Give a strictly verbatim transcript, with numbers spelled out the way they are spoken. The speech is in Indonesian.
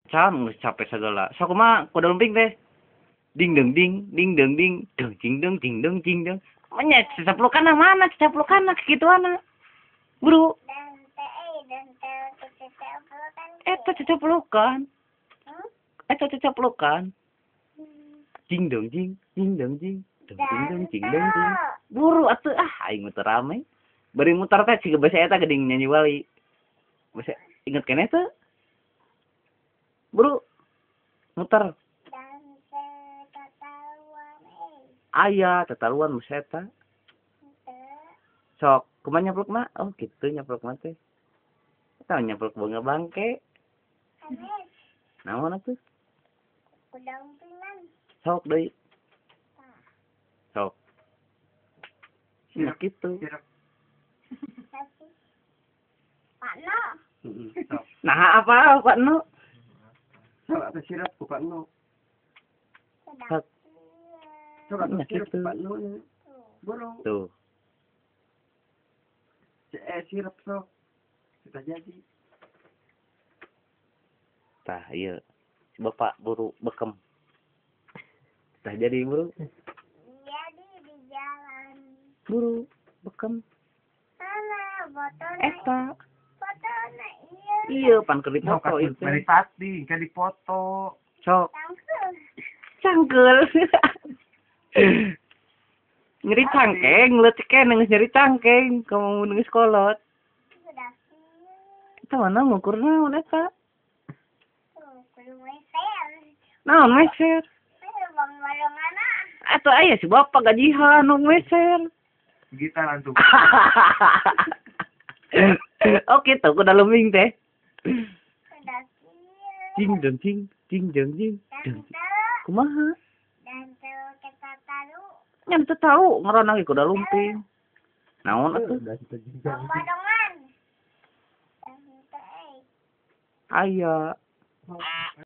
Can geus capek sagala. Sok kumaha kuda lumping teh? Ding deng ding, ding deng ding, deng cing deng cing deng cing deng. Manya cecaplukanna mana cecaplukanna kikituanna. Buru. Eta cecaplukan. Eta cecaplukan. Cing deng cing, cing deng cing, deng cing deng cing deng cing. Buru atuh ah aing mah teu rame. Bari muter teh siga basa eta geuning nyanyi wali. Basa inget keneh teu? Buru. Muter. Aya tataruan basa eta. Sok, kumaha nyapluk mah? Oh, kitu nyapluk mah teh. Tah nyapluk bunga bangke. Naon atuh? Kuda lumpingan. Sok deui. Sok. Nah kitu. Pak No. Nah apa Pak Nu? Sok atuh sirap ku Pak Nu. Sok. Sok atuh Nah, sirap kitu. ku Pak Nu. Burung. Tuh. Eh sirap sok. Sudah jadi. Tah ieu. Si Bapak buru bekem. Tah jadi buru. Jadi di jalan. Buru bekem. Mana botolnya? Eta. Botolnya iya. Iya pan keur Sok dipoto atuh itu. dari tadi kan dipoto. Sok. Langsung. Cangkeul. Nyeri cangkeng, leutik keneh geus nyeri cangkeng, kamu mun geus kolot. Sudah siap. Eta mana ngukur naon eta? Tuh, kudu meser. Naon meser? Meser bang-barangana. Atuh aya si Bapak gajihan nu meser. Gitar antum. Oh gitu, kuda lumping teh. Sudah siap. Cing deng cing, cing deng cing. Dan Deng. tahu. Kumaha? Dan tahu kita taruh. Nya teu tahu ngaranna ge kuda lumping. Naon atuh? Bang-barangan. Dan teh. Aya.